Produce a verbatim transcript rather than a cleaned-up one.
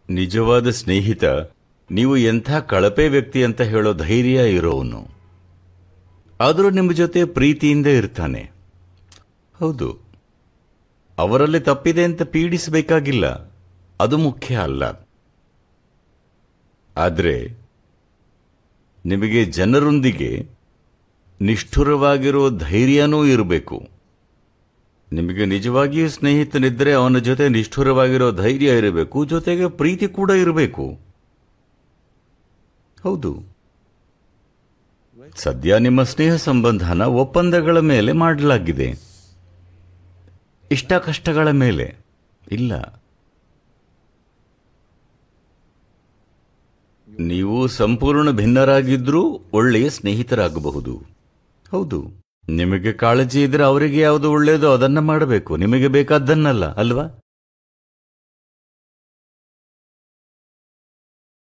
ನಿಜವಾದ ಸ್ನೇಹಿತ ನೀವು ಎಂಥ ಕಳಪೆ ವ್ಯಕ್ತಿ ಅಂತ ಹೇಳೋ ಧೈರ್ಯ ಇರೋವನು. ಆದರೂ ನಿಮ್ಮ ಜೊತೆ ಪ್ರೀತಿಯಿಂದ ಇರ್ತಾನೆ. ಹೌದು, ಅವರಲ್ಲಿ ತಪ್ಪಿದೆ ಅಂತ ಪೀಡಿಸಬೇಕಾಗಿಲ್ಲ, ಅದು ಮುಖ್ಯ ಅಲ್ಲ. ಆದರೆ ನಿಮಗೆ ಜನರೊಂದಿಗೆ ನಿಷ್ಠುರವಾಗಿರೋ ಧೈರ್ಯನೂ ಇರಬೇಕು. ನಿಮಗೆ ನಿಜವಾಗಿಯೂ ಸ್ನೇಹಿತನಿದ್ದರೆ ಅವನ ಜೊತೆ ನಿಷ್ಠುರವಾಗಿರೋ ಧೈರ್ಯ ಇರಬೇಕು, ಜೊತೆಗೆ ಪ್ರೀತಿ ಕೂಡ ಇರಬೇಕು. ಹೌದು, ಸದ್ಯ ನಿಮ್ಮ ಸ್ನೇಹ ಸಂಬಂಧನ ಒಪ್ಪಂದಗಳ ಮೇಲೆ ಮಾಡಲಾಗಿದೆ, ಇಷ್ಟ ಕಷ್ಟಗಳ ಮೇಲೆ ಇಲ್ಲ. ನೀವು ಸಂಪೂರ್ಣ ಭಿನ್ನರಾಗಿದ್ರೂ ಒಳ್ಳೆಯ ಸ್ನೇಹಿತರಾಗಬಹುದು. ಹೌದು, ನಿಮಗೆ ಕಾಳಜಿ ಇದ್ರೆ ಅವರಿಗೆ ಯಾವುದು ಒಳ್ಳೆಯದೋ ಅದನ್ನ ಮಾಡಬೇಕು, ನಿಮಗೆ ಬೇಕಾದ್ದನ್ನಲ್ಲ, ಅಲ್ವಾ?